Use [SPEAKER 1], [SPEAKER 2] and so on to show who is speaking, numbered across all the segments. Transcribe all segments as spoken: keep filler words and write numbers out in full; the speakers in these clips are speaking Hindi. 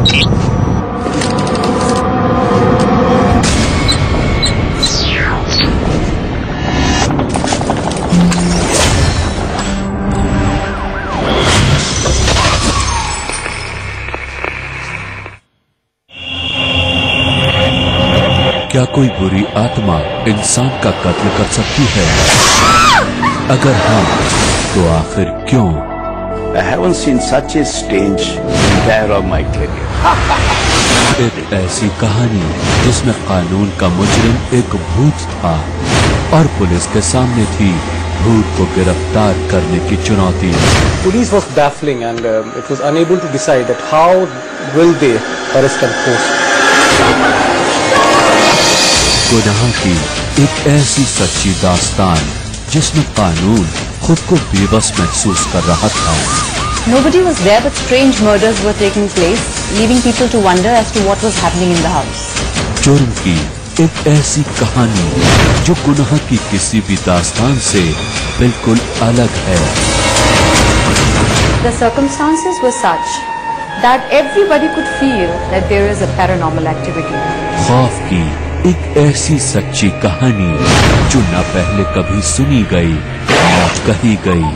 [SPEAKER 1] क्या कोई बुरी आत्मा इंसान का कत्ल कर सकती है? अगर हाँ, तो आखिर क्यों?
[SPEAKER 2] I haven't seen such a strange entire of my career.
[SPEAKER 1] एक ऐसी कहानी जिसमें कानून का मुजरिम एक भूत था और पुलिस के सामने थी भूत को गिरफ्तार करने की चुनौती।
[SPEAKER 3] Police was baffling and uh, it was unable to decide that how will they arrest and post.
[SPEAKER 1] गुनाह की एक ऐसी सच्ची दास्तान जिसमें कानून खुद को बेबस महसूस कर रहा था।
[SPEAKER 4] Nobody was there, but strange murders were taking place, leaving people to wonder as to what was happening in the house.
[SPEAKER 1] जुर्म की एक ऐसी कहानी जो गुनाह की किसी भी दास्तान से बिल्कुल अलग है।
[SPEAKER 4] The circumstances were such that everybody could feel that there is a paranormal activity.
[SPEAKER 1] खौफ की एक ऐसी सच्ची कहानी जो न पहले कभी सुनी गई न कही गई।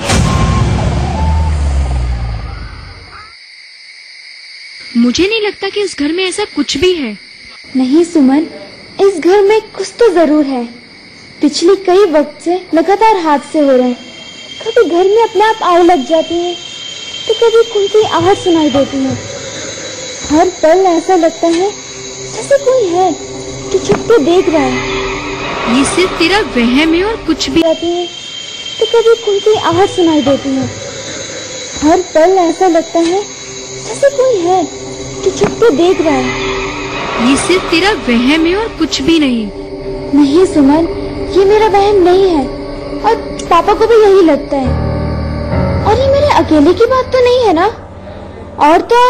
[SPEAKER 5] मुझे नहीं लगता कि इस घर में ऐसा कुछ भी है।
[SPEAKER 6] नहीं सुमन, इस घर में कुछ तो जरूर है। पिछले कई वक्त से लगातार हादसे हो रहे हैं। कभी घर में अपने आप आग लग जाती है तो कभी कुंती आहट सुनाई देती है। हर पल ऐसा लगता है जैसे कोई है कि छुप के देख रहा है।
[SPEAKER 5] ये सिर्फ तेरा वहम है और कुछ भी
[SPEAKER 6] जाती है तो कभी कुंती आहट सुनाई देती है। हर पल ऐसा लगता है जैसे कोई है कि छुप के देख रहा है।
[SPEAKER 5] ये सिर्फ तेरा वहम है और कुछ भी नहीं।
[SPEAKER 6] नहीं सुमन, ये मेरा वहम नहीं है और पापा को भी यही लगता है। और ये मेरे अकेले की बात तो नहीं है ना? और तो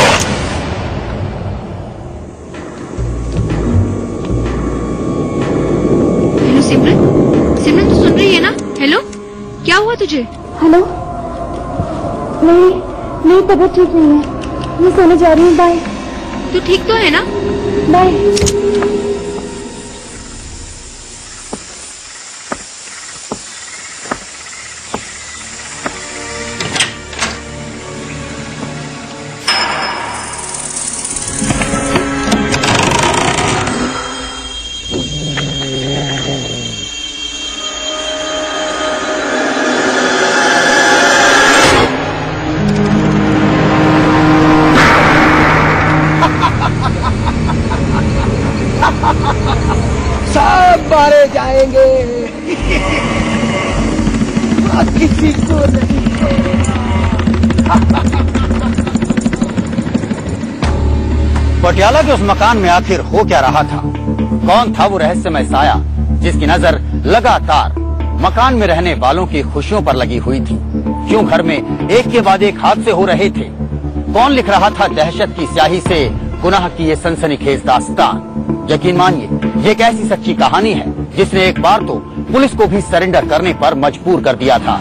[SPEAKER 5] हेलो सिमरन, सिमरन तू सुन रही है ना? हेलो, क्या हुआ तुझे?
[SPEAKER 6] हेलो, नहीं, मेरी तबीयत ठीक नहीं है। मैं सोने जा रही हूँ। बाय।
[SPEAKER 5] तू ठीक तो है ना?
[SPEAKER 6] बाय।
[SPEAKER 7] सब मारे जाएंगे, किसी को नहीं।
[SPEAKER 8] पटियाला के उस मकान में आखिर हो क्या रहा था? कौन था वो रहस्यमय साया जिसकी नजर लगातार मकान में रहने वालों की खुशियों पर लगी हुई थी? क्यों घर में एक के बाद एक हादसे हो रहे थे? कौन लिख रहा था दहशत की स्याही से गुनाह की ये सनसनीखेज दास्तान? यकीन मानिए, ये एक ऐसी सच्ची कहानी है जिसने एक बार तो पुलिस को भी सरेंडर करने पर मजबूर कर दिया था।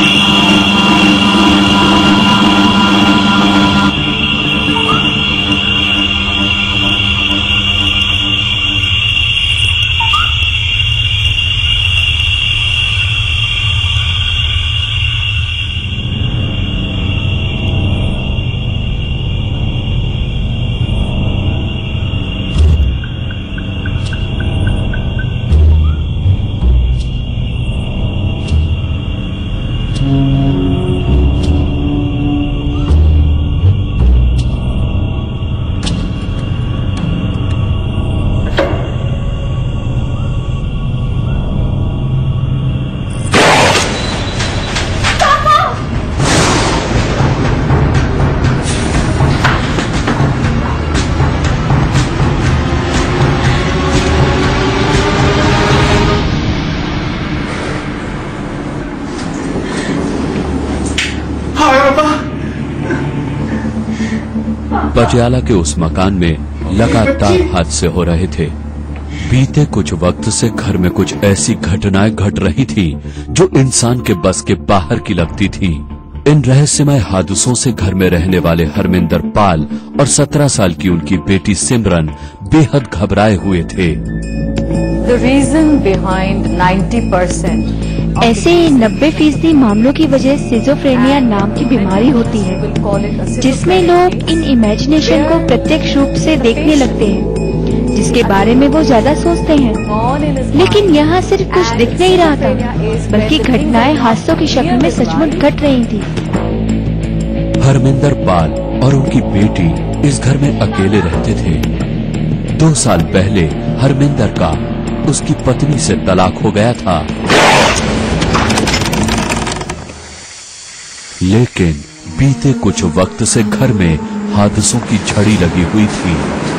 [SPEAKER 1] पटियाला के उस मकान में लगातार हादसे हो रहे थे। बीते कुछ वक्त से घर में कुछ ऐसी घटनाएं घट रही थी जो इंसान के बस के बाहर की लगती थी। इन रहस्यमय हादसों से घर में रहने वाले हरमिंदर पाल और सत्रह साल की उनकी बेटी सिमरन बेहद घबराए हुए थे।
[SPEAKER 4] The reason behind ninety percent
[SPEAKER 6] ऐसे नब्बे फीसदी मामलों की वजह सिजोफ्रेनिया नाम की बीमारी होती है, जिसमें लोग इन इमेजिनेशन को प्रत्यक्ष रूप से देखने लगते हैं, जिसके बारे में वो ज्यादा सोचते हैं। लेकिन यहाँ सिर्फ कुछ दिख नहीं रहा था, बल्कि घटनाएं हादसों की शक्ल में सचमुच घट रही थी।
[SPEAKER 1] हरमिंदर पाल और उनकी बेटी इस घर में अकेले रहते थे। दो साल पहले हरमिंदर का उसकी पत्नी से तलाक हो गया था, लेकिन बीते कुछ वक्त से घर में हादसों की झड़ी लगी हुई थी।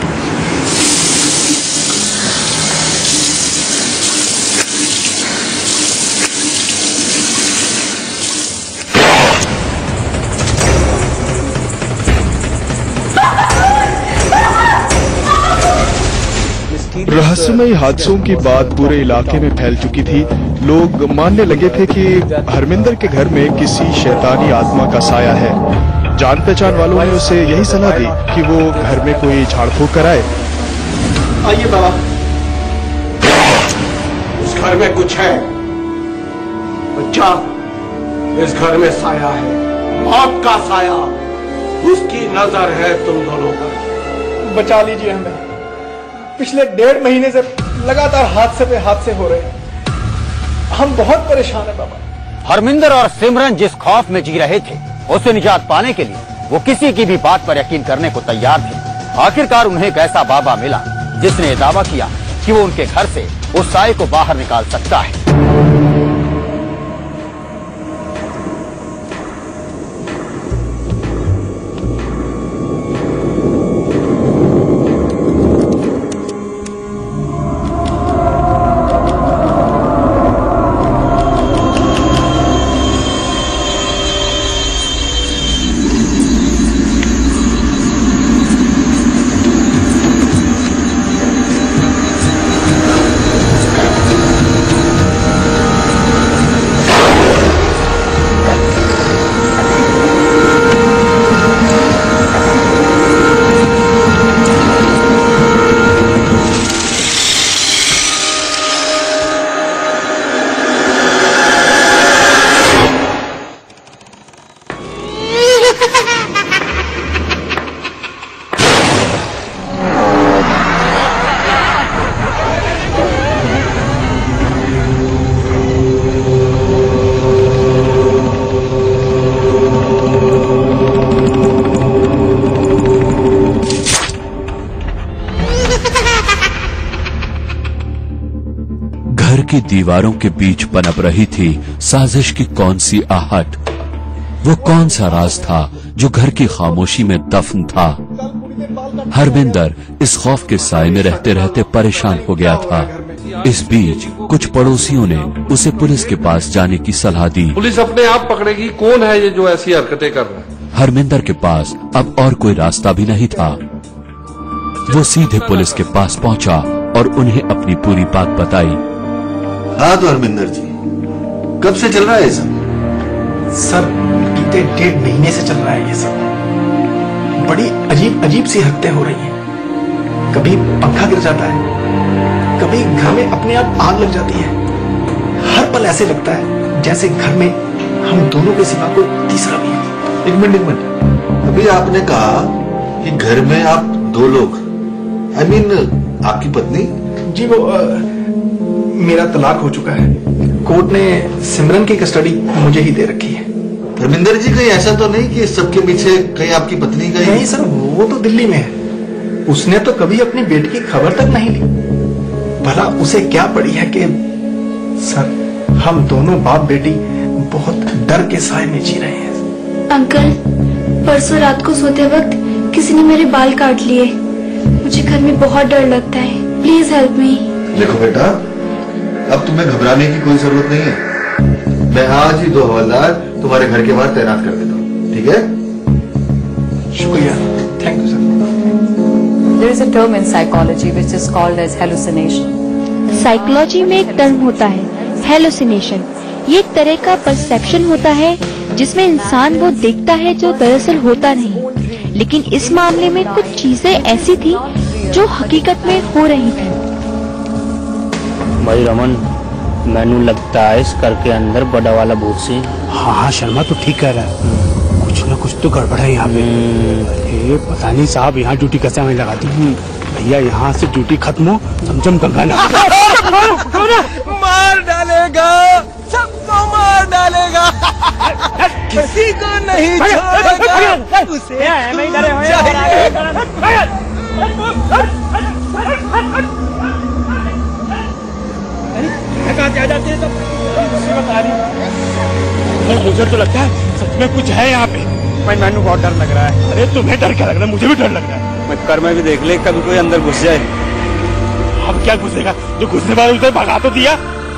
[SPEAKER 9] रहस्यमय हादसों की बात पूरे इलाके में फैल चुकी थी। लोग मानने लगे थे कि हरमिंदर के घर में किसी शैतानी आत्मा का साया है। जान पहचान वालों ने उसे यही सलाह दी कि वो घर में कोई झाड़ फूक कराए।
[SPEAKER 10] आइए बाबा, उस घर में कुछ है। बच्चा, इस घर में साया है, मौत का साया। उसकी नजर है तुम दोनों पर।
[SPEAKER 7] बचा लीजिए हमें, पिछले डेढ़ महीने से लगातार हादसे पे हादसे हो रहे हैं। हम बहुत परेशान हैं बाबा।
[SPEAKER 8] हरमिंदर और सिमरन जिस खौफ में जी रहे थे, उससे निजात पाने के लिए वो किसी की भी बात पर यकीन करने को तैयार थे। आखिरकार उन्हें एक ऐसा बाबा मिला जिसने ये दावा किया कि वो उनके घर से उस साए को बाहर निकाल सकता है।
[SPEAKER 1] की दीवारों के बीच पनप रही थी साजिश की कौन सी आहट। वो कौन सा राज था जो घर की खामोशी में दफन था। हरमिंदर इस खौफ के साए में रहते रहते परेशान हो गया था। इस बीच कुछ पड़ोसियों ने उसे पुलिस के पास जाने की सलाह दी।
[SPEAKER 11] पुलिस अपने आप पकड़ेगी, कौन है ये जो ऐसी हरकतें कर रहा है।
[SPEAKER 1] हरमिंदर के पास अब और कोई रास्ता भी नहीं था। वो सीधे पुलिस के पास पहुंचा और उन्हें अपनी पूरी बात बताई।
[SPEAKER 12] हाँ तो हरमिंदर जी, कब से चल रहा है ये सब?
[SPEAKER 7] सर, बीते डेढ़ महीने से चल रहा है ये सब। बड़ी अजीब अजीब सी हरकतें हो रही हैं। कभी पंखा गिर जाता है, कभी घर में अपने आप आग लग जाती है। हर पल ऐसे लगता है जैसे घर में हम दोनों के सिवा कोई तीसरा भी है।
[SPEAKER 12] एक मिनट एक मिनट, अभी आपने कहा कि घर में आप दो लोग, आई मीन आपकी पत्नी?
[SPEAKER 7] जी वो आ, मेरा तलाक हो चुका है। कोर्ट ने सिमरन की कस्टडी मुझे ही दे रखी है।
[SPEAKER 12] धर्मेंद्र जी, कहीं ऐसा तो नहीं कि सबके पीछे कहीं आपकी पत्नी कहीं?
[SPEAKER 7] नहीं सर, वो तो दिल्ली में है। उसने तो कभी अपनी बेटी की खबर तक नहीं ली। भला उसे क्या पड़ी है कि सर, हम दोनों बाप बेटी बहुत डर के साए में जी रहे हैं।
[SPEAKER 6] अंकल, परसों रात को सोते वक्त किसी ने मेरे बाल काट लिए। मुझे घर में बहुत डर लगता है। Please help me.
[SPEAKER 12] देखो बेटा, अब तुम्हें घबराने की कोई जरूरत नहीं है। मैं आज ही दो हवलदार तुम्हारे घर के बाहर तैनात कर देता हूँ, ठीक है?
[SPEAKER 7] शुक्रिया, thank you sir.
[SPEAKER 4] There is a term in psychology which is called as hallucination.
[SPEAKER 6] Psychology में एक टर्म होता है हेलुसिनेशन। ये एक तरह का परसेप्शन होता है
[SPEAKER 13] जिसमें इंसान वो देखता है जो दरअसल होता नहीं, लेकिन इस मामले में कुछ चीजें ऐसी थी जो हकीकत में हो रही थी।
[SPEAKER 14] भाई रमन, मैनू लगता है इस घर के अंदर बड़ा वाला भूत से।
[SPEAKER 15] हाँ हाँ शर्मा तो ठीक कह रहा है, कुछ ना कुछ तो गड़बड़ है यहाँ पे। अरे पता नहीं साहब यहाँ ड्यूटी कैसे हमें लगा दी। भैया यहाँ से ड्यूटी खत्म हो, समझम गंगा ना
[SPEAKER 16] मार डालेगा, सबको मार डालेगा, किसी को नहीं छोड़ेगा, उसे
[SPEAKER 15] कहाँ जा जाते हैं सब? बता रही मुझे तो लगता है सच में कुछ है यहाँ पे। मैं मैनू बहुत डर लग रहा है। अरे तुम्हें डर क्या लग रहा है? मुझे भी डर लग रहा है।
[SPEAKER 16] मैं कर में भी देख ले, कभी कोई अंदर घुस जाए।
[SPEAKER 15] अब क्या घुसेगा? जो घुसने वाला उसे भगा तो दिया।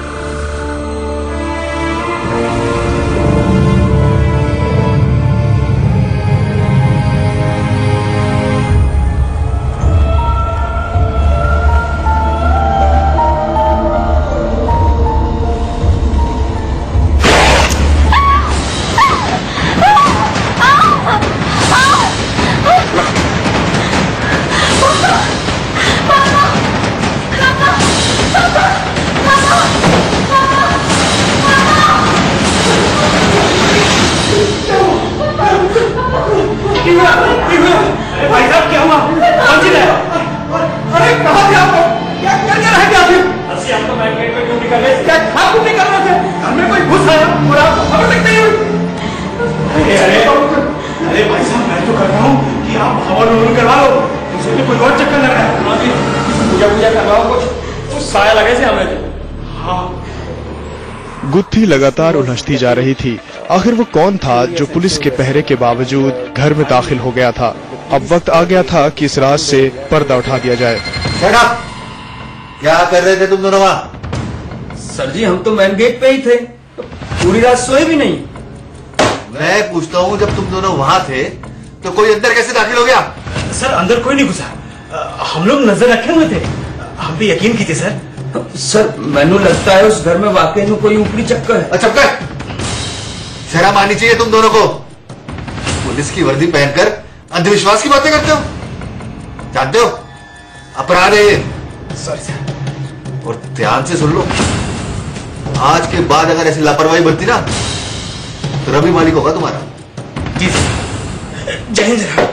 [SPEAKER 9] गुत्थी लगातार उलझती जा रही थी। आखिर वो कौन था जो पुलिस के पहरे के बावजूद घर में दाखिल हो गया था? अब वक्त आ गया था कि इस राज से पर्दा उठा दिया जाए।
[SPEAKER 12] क्या कर रहे थे तुम दोनों वहाँ?
[SPEAKER 16] सर जी हम तो मेन गेट पे ही थे, तो पूरी रात सोए भी नहीं।
[SPEAKER 12] मैं पूछता हूँ, जब तुम दोनों वहाँ थे तो कोई अंदर कैसे दाखिल हो गया?
[SPEAKER 7] सर अंदर कोई नहीं घुसा, हम लोग नजर रखे हुए थे, हम भी यकीन कीजिए सर।
[SPEAKER 16] सर मैनू लगता है उस घर में वाकई में कोई ऊपरी चक्कर है।
[SPEAKER 12] चक्कर? शर्म आनी चाहिए तुम दोनों को। पुलिस की वर्दी पहनकर अंधविश्वास की बातें करते हो। जानते हो अपराध है ये। सर और ध्यान से सुन लो, आज के बाद अगर ऐसी लापरवाही बरती ना तो रवि मालिक होगा तुम्हारा।
[SPEAKER 7] जी जय हिंद।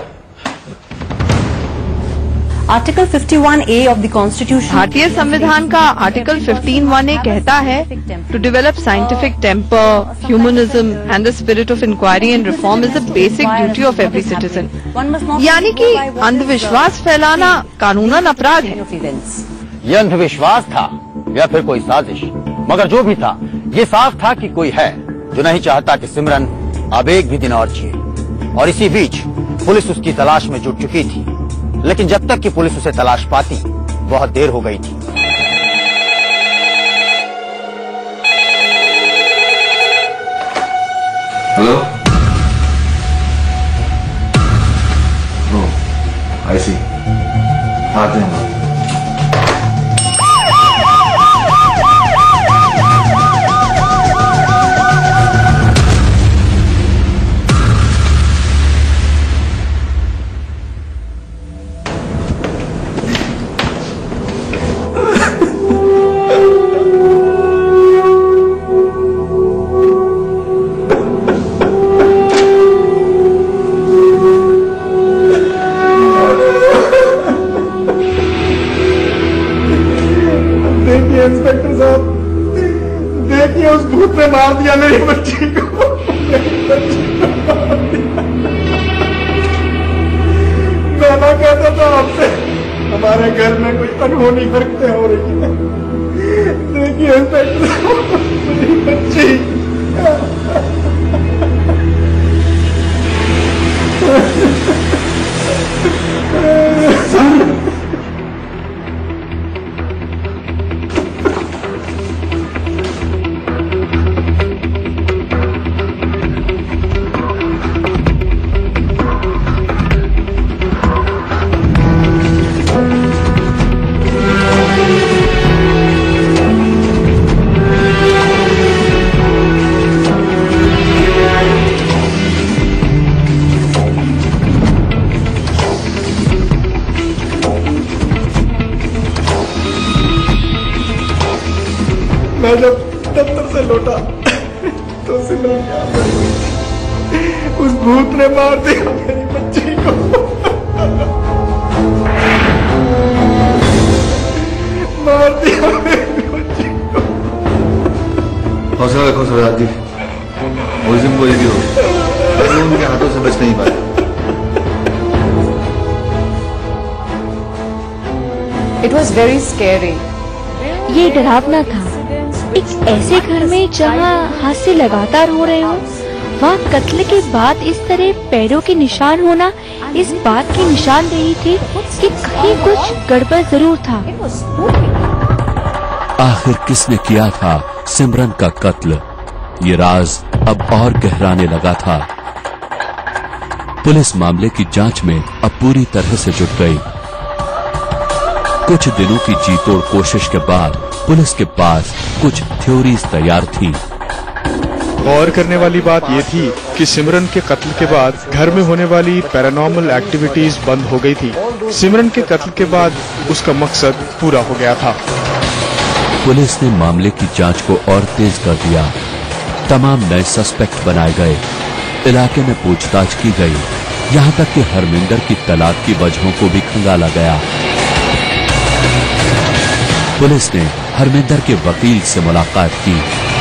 [SPEAKER 4] आर्टिकल इक्यावन ए ऑफ द कॉन्स्टिट्यूशन,
[SPEAKER 17] भारतीय संविधान का आर्टिकल पंद्रह वन ए कहता है to develop scientific temper, humanism and the spirit of inquiry and reform is the basic duty of every citizen. यानी कि अंधविश्वास फैलाना कानूनन अपराध है।
[SPEAKER 8] ये अंधविश्वास था या फिर कोई साजिश, मगर जो भी था ये साफ था कि कोई है जो नहीं चाहता कि सिमरन अब एक भी दिन और जिए। और इसी बीच पुलिस उसकी तलाश में जुट चुकी थी, लेकिन जब तक कि पुलिस उसे तलाश पाती बहुत देर हो गई थी।
[SPEAKER 12] हेलो, आई सी, आते हैं।
[SPEAKER 15] इंस्पेक्टर साहब देखिए, उस भूत ने मार दिया मेरी बच्ची को। मैं ना कहता था आपसे हमारे घर में कोई अनहोनी हरकतें हो रही है। देखिए इंस्पेक्टर साहब, मेरी बच्ची
[SPEAKER 7] मैं जब दफ्तर से लौटा तो सिमरन यहाँ पर हुई थी। उस भूत ने मार दिया मेरी बच्ची को। मार दिया मेरी बच्ची को।
[SPEAKER 12] हौसला रखो सरदार जी, मुलजिम कोई भी हो, उनके हाथों से बच नहीं पाए।
[SPEAKER 4] It was very scary.
[SPEAKER 13] ये डरावना था। एक ऐसे घर में जहाँ हादसे लगातार हो रहे हो, वहाँ कत्ल के बाद इस तरह पैरों के निशान होना इस बात की निशानदेही थी कि कहीं कुछ गड़बड़ जरूर था।
[SPEAKER 1] आखिर किसने किया था सिमरन का कत्ल? ये राज अब और गहराने लगा था। पुलिस मामले की जांच में अब पूरी तरह से जुट गई। कुछ दिनों की जी तोड़ कोशिश के बाद पुलिस के पास कुछ थ्योरीज तैयार थी।
[SPEAKER 9] गौर करने वाली बात यह थी कि सिमरन के कत्ल के बाद घर में होने वाली पैरानॉर्मल एक्टिविटीज बंद हो गई थी। सिमरन के कत्ल के बाद उसका मकसद पूरा हो गया था।
[SPEAKER 1] पुलिस ने मामले की जांच को और तेज कर दिया। तमाम नए सस्पेक्ट बनाए गए। इलाके में पूछताछ की गई, यहाँ तक कि हरमिंदर की तलाक की वजहों को भी खंगाला गया। पुलिस ने हरमिंदर के वकील से मुलाकात की।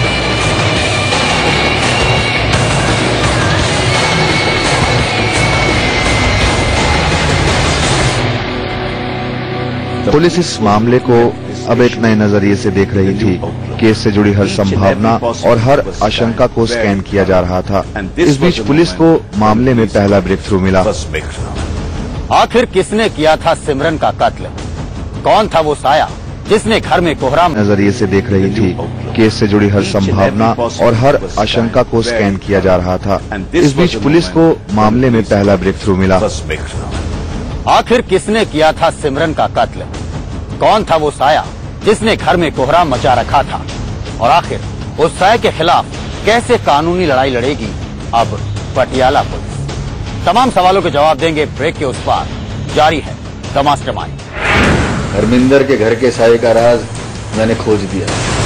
[SPEAKER 12] पुलिस इस मामले को अब एक नए नजरिए से देख रही थी। केस से जुड़ी हर संभावना और हर आशंका को स्कैन किया जा रहा था। इस बीच पुलिस को मामले में पहला ब्रेक थ्रू मिला।
[SPEAKER 8] आखिर किसने किया था सिमरन का कत्ल? कौन था वो साया जिसने घर में कोहराम
[SPEAKER 12] नजरिए से देख रही थी? केस से जुड़ी हर संभावना और हर आशंका को स्कैन किया जा रहा था। इस बीच पुलिस को मामले में पहला ब्रेक थ्रू मिला।
[SPEAKER 8] आखिर किसने किया था सिमरन का कत्ल? कौन था वो साया जिसने घर में कोहराम मचा रखा था? और आखिर उस साया के खिलाफ कैसे कानूनी लड़ाई लड़ेगी अब पटियाला पुलिस? तमाम सवालों के जवाब देंगे ब्रेक के उस पार। जारी है द मास्टरमाइंड।
[SPEAKER 12] हरमिंदर के घर के साये का राज मैंने खोज दिया।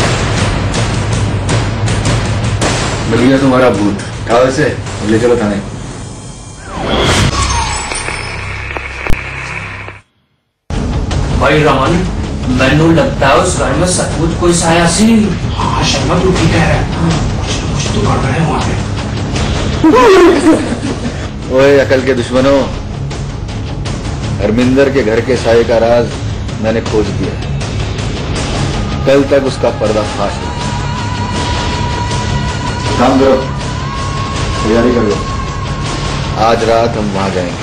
[SPEAKER 12] मिल गया तुम्हारा भूत। उठाओ इसे, ले चलो थाने।
[SPEAKER 14] भाई रमन, मैनू लगता है उस घर में सचमुच कोई साया सी।
[SPEAKER 7] हाँ शर्मा तू ठीक है, कुछ न कुछ तो गड़बड़ है वहाँ पे।
[SPEAKER 12] ओए अकल के दुश्मनों, हरमिंदर के घर के साये का राज मैंने खोज दिया। कल तक उसका पर्दाफाश है। काम करो, तैयारी कर लो, आज रात हम वहां जाएंगे।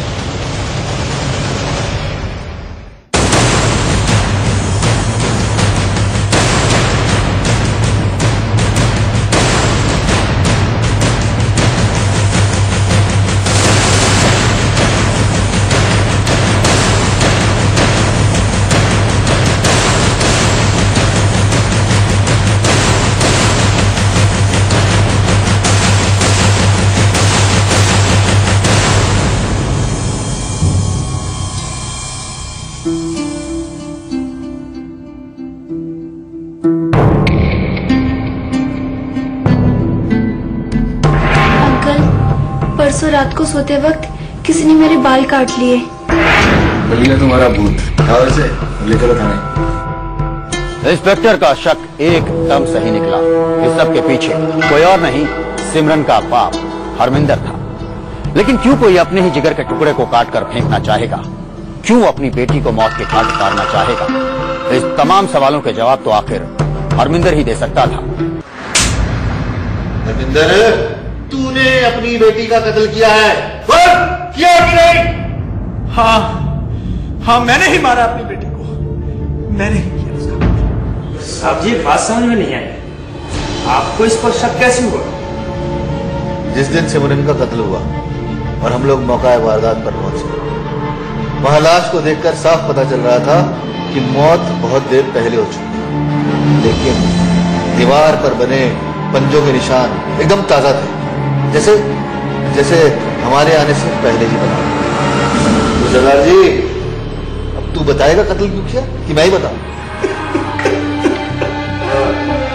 [SPEAKER 6] परसों रात को सोते वक्त किसी ने मेरे बाल काट लिए।
[SPEAKER 12] बलिया तुम्हारा भूत। उठाओ इसे, ले चलो थाने।
[SPEAKER 8] इंस्पेक्टर का शक एकदम सही निकला। इस सब के पीछे कोई और नहीं, सिमरन का बाप हरमिंदर था। लेकिन क्यों कोई अपने ही जिगर के टुकड़े को काट कर फेंकना चाहेगा? क्यों अपनी बेटी को मौत के घाट उतारना चाहेगा? इस तमाम सवालों के जवाब तो आखिर हरमिंदर ही दे सकता था।
[SPEAKER 12] हरमिंदर, तूने अपनी बेटी का कत्ल किया है। बोल, किया कि नहीं?
[SPEAKER 7] हाँ हाँ मैंने ही मारा अपनी बेटी को। मैंने ही किया उसका।
[SPEAKER 16] साहब जी बात समझ में नहीं आई, आपको इस पर शक कैसे हुआ?
[SPEAKER 12] जिस दिन सिमरन का कत्ल हुआ और हम लोग मौका वारदात पर पहुंचे, वहां लाश को देखकर साफ पता चल रहा था कि मौत बहुत देर पहले हो चुकी, लेकिन दीवार पर बने पंजों के निशान एकदम ताजा थे, जैसे जैसे हमारे आने से पहले ही बना। तो सरदार जी, अब तू बताएगा कत्ल क्यों किया कि मैं ही बताऊं?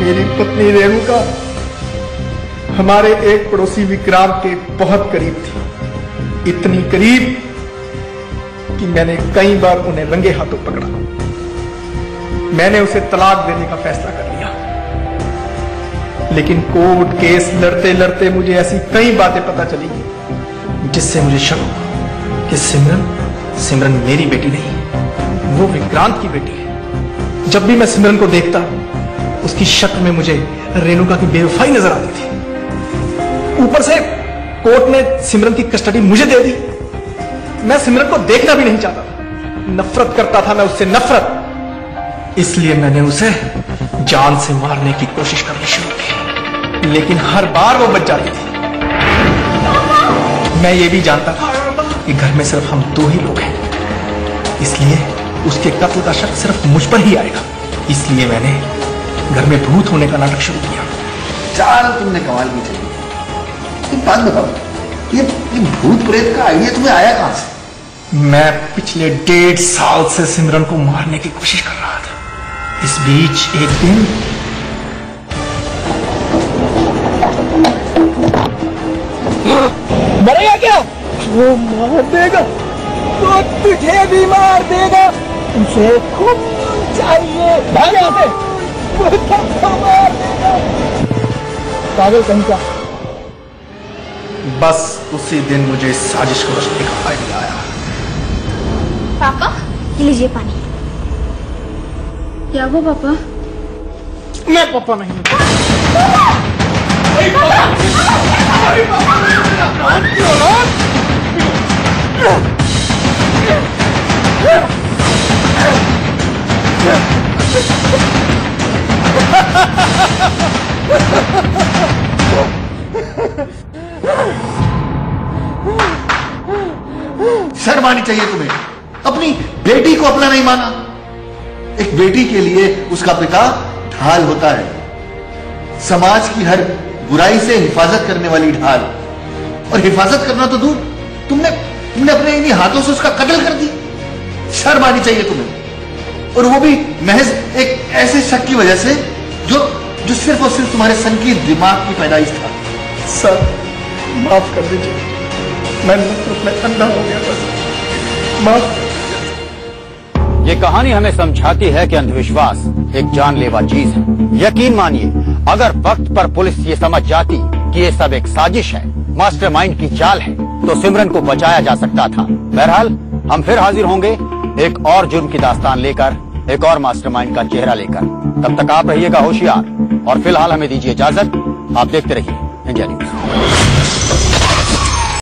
[SPEAKER 7] मेरी पत्नी रेणुका हमारे एक पड़ोसी विक्रांत के बहुत करीब थी, इतनी करीब कि मैंने कई बार उन्हें रंगे हाथों पकड़ा। मैंने उसे तलाक देने का फैसला कर लिया, लेकिन कोर्ट केस लड़ते लड़ते मुझे ऐसी कई बातें पता चली जिससे मुझे शक हुआ कि सिमरन सिमरन मेरी बेटी नहीं, वो विक्रांत की बेटी है। जब भी मैं सिमरन को देखता, उसकी शक्ल में मुझे रेणुका की बेवफाई नजर आती थी। ऊपर से कोर्ट ने सिमरन की कस्टडी मुझे दे दी। मैं सिमरन को देखना भी नहीं चाहता था, नफरत करता था मैं उससे, नफरत। इसलिए मैंने उसे जान से मारने की कोशिश करनी शुरू की, लेकिन हर बार वो बच जाती थी। मैं ये भी जानता था कि घर में सिर्फ हम दो ही लोग हैं, इसलिए उसके कत्ल का शक सिर्फ मुझ पर ही आएगा। इसलिए मैंने घर में भूत होने का नाटक शुरू किया।
[SPEAKER 12] चाल तुमने कमाल की चली। एक बात बताओ, ये, ये भूत प्रेत का आइडिया तुम्हें आया कहां से?
[SPEAKER 7] मैं पिछले डेढ़ साल से सिमरन को मारने की कोशिश कर रहा था। इस बीच एक दिन
[SPEAKER 18] मरेगा क्या? वो मार देगा, वो तुझे भी मार देगा। उसे खून चाहिए, भाग यहाँ से, वो सबको मार देगा। पागल कहीं का।
[SPEAKER 7] बस उसी दिन मुझे इस साजिश को रचने का आइडिया आया।
[SPEAKER 6] पापा, ये लीजिए पानी। क्या हुआ पापा?
[SPEAKER 18] मैं पापा नहीं।
[SPEAKER 12] शर्म आनी चाहिए तुम्हें। अपनी बेटी को अपना नहीं माना। एक बेटी के लिए उसका पिता ढाल होता है, समाज की हर बुराई से हिफाजत करने वाली ढाल। और हिफाजत करना तो दूर, तुमने तुमने अपने इन्हीं हाथों से उसका कत्ल कर दी। शर्म आनी चाहिए तुम्हें, और वो भी महज एक ऐसे शक की वजह से जो जो सिर्फ और सिर्फ तुम्हारे संकीर्ण दिमाग की पैदाइश था।
[SPEAKER 7] सर, माफ कर दीजिए, मैं नफरत में अंधा हो गया था। माफ।
[SPEAKER 8] ये कहानी हमें समझाती है कि अंधविश्वास एक जानलेवा चीज है। यकीन मानिए, अगर वक्त पर पुलिस ये समझ जाती कि ये सब एक साजिश है, मास्टरमाइंड की चाल है, तो सिमरन को बचाया जा सकता था। बहरहाल हम फिर हाजिर होंगे एक और जुर्म की दास्तान लेकर, एक और मास्टरमाइंड का चेहरा लेकर। तब तक आप रहिएगा होशियार, और फिलहाल हमें दीजिए इजाजत। आप देखते रहिए इंडिया न्यूज।